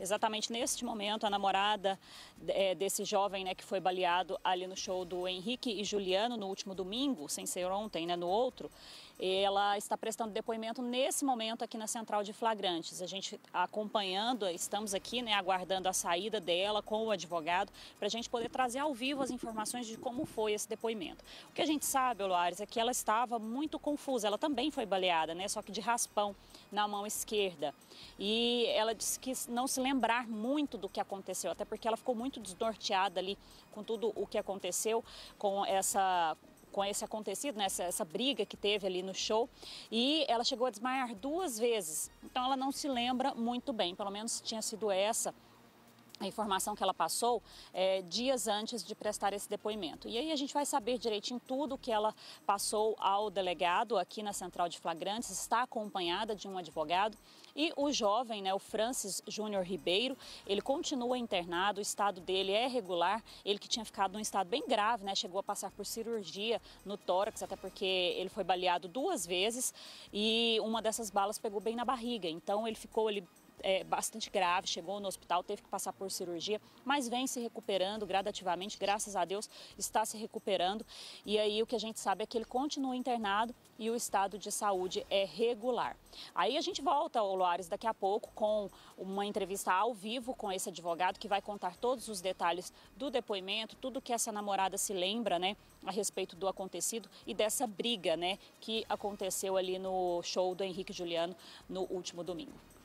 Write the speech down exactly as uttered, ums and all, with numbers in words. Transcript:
Exatamente neste momento, a namorada é, desse jovem, né, que foi baleado ali no show do Henrique e Juliano no último domingo, sem ser ontem, né, no outro, ela está prestando depoimento nesse momento aqui na Central de Flagrantes. A gente acompanhando, estamos aqui, né, aguardando a saída dela com o advogado para a gente poder trazer ao vivo as informações de como foi esse depoimento. O que a gente sabe, Loares, é que ela estava muito confusa. Ela também foi baleada, né, só que de raspão na mão esquerda. E ela disse que não se lembrar muito do que aconteceu, até porque ela ficou muito desnorteada ali com tudo o que aconteceu, com essa... com esse acontecido, né, essa, essa briga que teve ali no show, e ela chegou a desmaiar duas vezes, então ela não se lembra muito bem, pelo menos tinha sido essa a informação que ela passou é, dias antes de prestar esse depoimento. E aí a gente vai saber direitinho tudo que ela passou ao delegado aqui na Central de Flagrantes, está acompanhada de um advogado, e o jovem, né, o Francis Júnior Ribeiro, ele continua internado, o estado dele é regular, ele que tinha ficado num estado bem grave, né, chegou a passar por cirurgia no tórax, até porque ele foi baleado duas vezes e uma dessas balas pegou bem na barriga, então ele ficou ali É, bastante grave, chegou no hospital, teve que passar por cirurgia, mas vem se recuperando gradativamente, graças a Deus está se recuperando. E aí o que a gente sabe é que ele continua internado e o estado de saúde é regular. Aí a gente volta, Loares, daqui a pouco com uma entrevista ao vivo com esse advogado que vai contar todos os detalhes do depoimento, tudo que essa namorada se lembra, né, a respeito do acontecido e dessa briga, né, que aconteceu ali no show do Henrique e Juliano no último domingo.